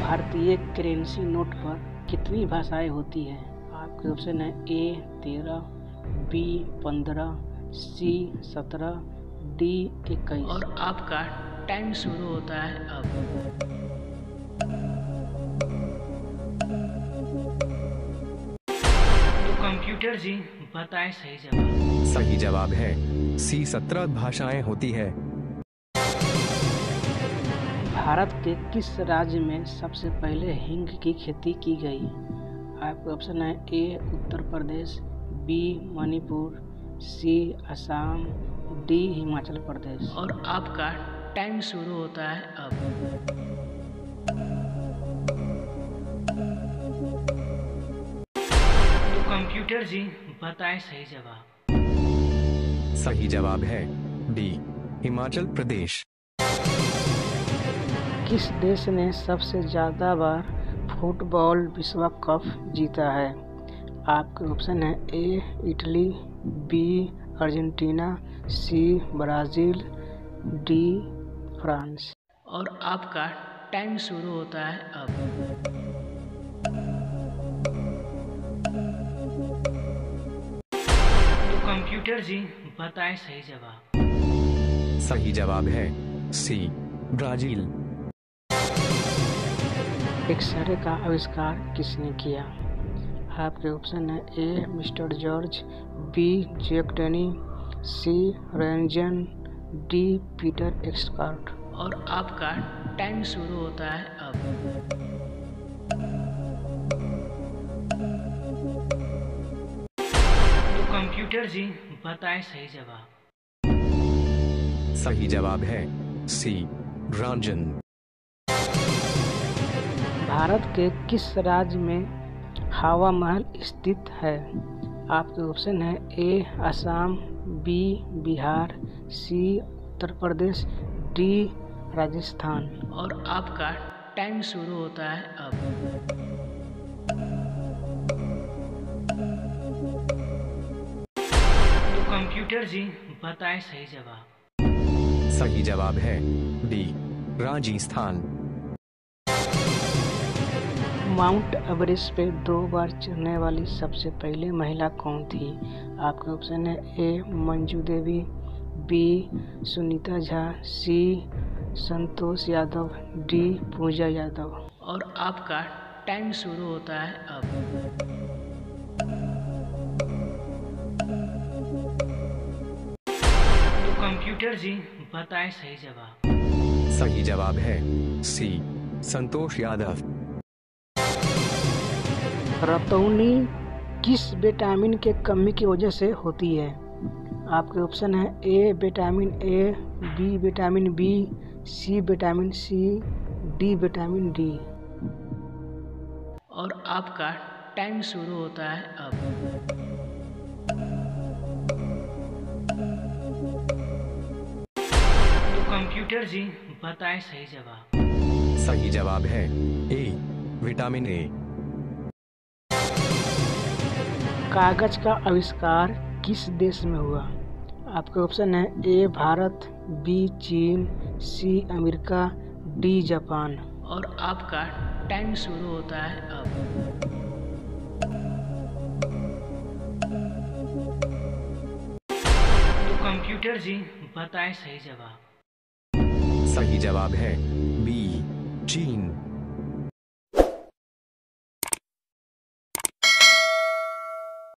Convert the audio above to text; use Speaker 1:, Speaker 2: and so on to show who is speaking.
Speaker 1: भारतीय currency note पर कितनी भाषाएं होती हैं? आपके ऑप्शन है ए 13, बी 15, सी 17, डी 21। और आपका टाइम शुरू होता है अब। तो कंप्यूटर जी बताएं सही जवाब।
Speaker 2: सही जवाब है सी 17 भाषाएं होती है।
Speaker 1: भारत के किस राज्य में सबसे पहले हींग की खेती की गई? आपके ऑप्शन है A Uttar Pradesh, B Manipur, C Assam, D Himachal Pradesh. और आपका टाइम शुरू होता है अब। तो कंप्यूटर जी बताएं सही जवाब।
Speaker 2: सही जवाब है डी हिमाचल प्रदेश।
Speaker 1: किस देश ने सबसे ज़्यादा बार फुटबॉल विश्व कप जीता है? आपके ऑप्शन है A Italy, B Argentina, C Brazil, D France. और आपका टाइम शुरू होता है अब। तो कंप्यूटर जी बताएं सही जवाब।
Speaker 2: सही जवाब है सी ब्राजील।
Speaker 1: एक्सरे का आविष्कार किसने किया? आपके ऑप्शन है A mister George, B Jack Denny, C Ranjan, D Peter Eckhart. और आपका टाइम शुरू होता है अब। तो कंप्यूटर जी बताएं सही जवाब।
Speaker 2: सही जवाब है सी रंजन।
Speaker 1: भारत के किस राज्य में हवा महल स्थित है? आपके ऑप्शन है A Assam, B Bihar, C Uttar Pradesh, D Rajasthan. और आपका टाइम शुरू होता है अब। तो कंप्यूटर जी बताएं सही जवाब।
Speaker 2: सही जवाब है डी राजस्थान।
Speaker 1: माउंट एवरेस्ट पे 2 बार चढ़ने वाली सबसे पहली महिला कौन थी? आपके ऑप्शन है A Manju Devi, B Sunita Jha, C Santosh Yadav, D Puja Yadav. और आपका टाइम शुरू होता है अब। तो कंप्यूटर जी बताएं सही जवाब।
Speaker 2: सही जवाब है सी संतोष यादव।
Speaker 1: रतौनी किस विटामिन के कमी की वजह से होती है? आपके ऑप्शन है A vitamin A, B vitamin B, C vitamin C, D vitamin D. और आपका टाइम शुरू होता है अब। तो कंप्यूटर जी बताएं सही जवाब।
Speaker 2: सही जवाब है ए विटामिन ए।
Speaker 1: कागज का आविष्कार किस देश में हुआ? आपके ऑप्शन है ए भारत, बी चीन, सी अमेरिका, डी जापान। और आपका टाइम शुरू होता है अब। तो कंप्यूटर जी बताएं सही जवाब।
Speaker 2: सही जवाब है